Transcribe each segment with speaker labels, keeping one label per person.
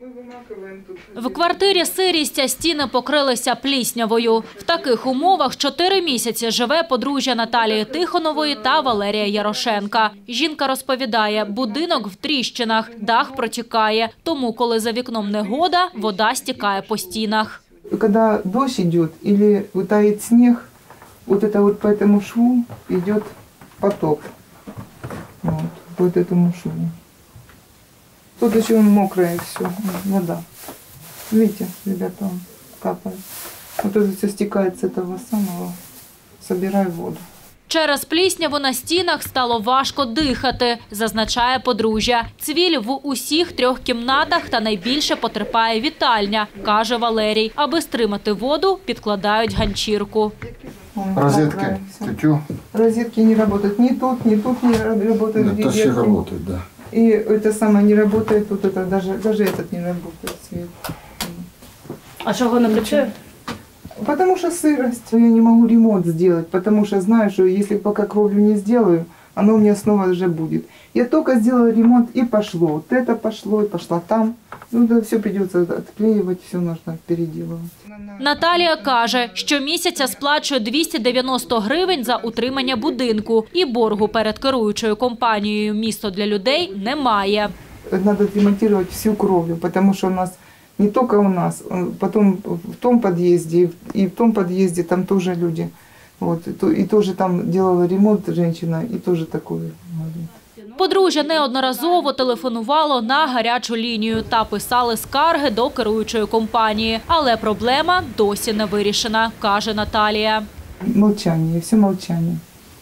Speaker 1: В квартирі сирість, а стіни покрилися пліснявою. В таких умовах 4 місяці живе подружжя Наталії Тихонової та Валерія Ярошенка. Жінка розповідає, будинок в тріщинах, дах протікає. Тому, коли за вікном негода, вода стікає по стінах.
Speaker 2: Когда дождь идет или тает снег, вот это вот по этому шву идет поток. Вот, по этому шву. Тут еще мокрая все, вода. Видите, ребята, он капает. Вот это все стекает с этого самого, собирай воду.
Speaker 1: Через плісняву на стінах стало важко дихати, зазначає подружжя. Цвіль в усіх 3 кімнатах та найбільше потерпає вітальня, каже Валерій. Аби стримати воду, підкладають ганчірку.
Speaker 3: Розетки течу.
Speaker 2: Розетки не работают ни тут не работают.
Speaker 3: Это все работает, да.
Speaker 2: И это самое не работает, тут это даже этот не работает свет.
Speaker 1: А чого не працює?
Speaker 2: Потому что сырость. Я не могу ремонт сделать, потому что знаю, что если пока кровлю не сделаю, оно у меня снова уже будет. Я только сделала ремонт и пошло. Вот это пошло и пошла там. Ну да, все придется отклеивать, все нужно переделывать.
Speaker 1: Наталія каже, щомісяця сплачує 290 гривень за утримання будинку. І боргу перед керуючою компанією «Місто для людей» немає.
Speaker 2: Надо ремонтировать всю кровлю, потому что у нас не только у нас, потом в том подъезде и в том подъезде там тоже люди. Вот, и тоже там делала ремонт женщина, и тоже такое говорит.
Speaker 1: Подружжя неодноразово телефонувало на гарячу лінію та писали скарги до керуючої компанії. Але проблема досі не вирішена, каже Наталія.
Speaker 2: Молчание, все молчание.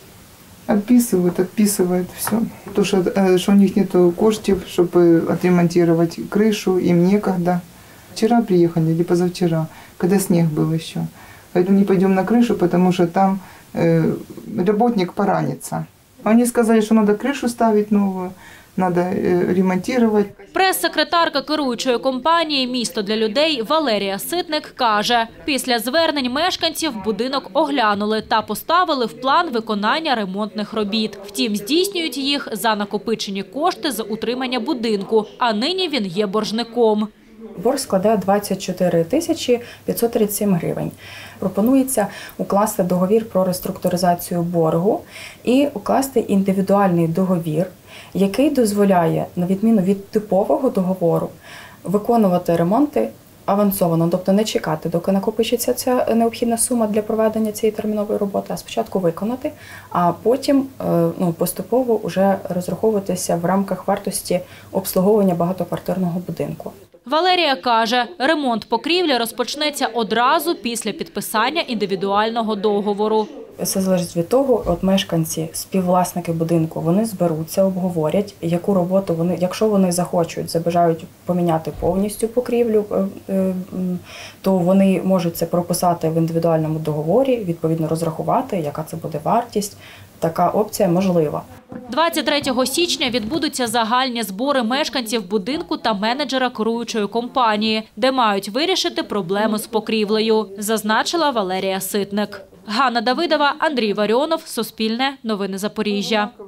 Speaker 2: Отписывают все. То, что у них нет коштів, чтобы отремонтировать крышу, им некогда. Вчера приехали или позавчера, когда снег был еще. Поэтому не пойдем на крышу, потому что там работник поранится. Они сказали, что надо крышу ставить новую, надо ремонтировать.
Speaker 1: Прес-секретарка керуючої компанії «Місто для людей» Валерія Ситник каже, після звернень мешканців будинок оглянули та поставили в план виконання ремонтних робіт. Втім, здійснюють їх за накопичені кошти за утримання будинку, а нині він є боржником.
Speaker 4: Борг складає 24 тисячі 537 гривень. Пропонується укласти договір про реструктуризацію боргу і укласти індивідуальний договір, який дозволяє, на відміну від типового договору, виконувати ремонти авансовано, тобто не чекати, доки накопичиться ця необхідна сума для проведення цієї термінової роботи, а спочатку виконати, а потім поступово вже розраховуватися в рамках вартості обслуговування багатоквартирного будинку.
Speaker 1: Валерія каже, ремонт покрівлі розпочнеться одразу після підписання індивідуального договору.
Speaker 4: Все залежить від того, от мешканці, співвласники будинку, вони зберуться, обговорять, яку роботу вони, якщо вони захочуть, забажають поміняти повністю покрівлю, то вони можуть це прописати в індивідуальному договорі, відповідно розрахувати, яка це буде вартість. Така опція можлива.
Speaker 1: 23 січня відбудуться загальні збори мешканців будинку та менеджера керуючої компанії, де мають вирішити проблеми з покрівлею, зазначила Валерія Ситник. Ганна Давидова, Андрій Варіонов, Суспільне, Новини Запоріжжя.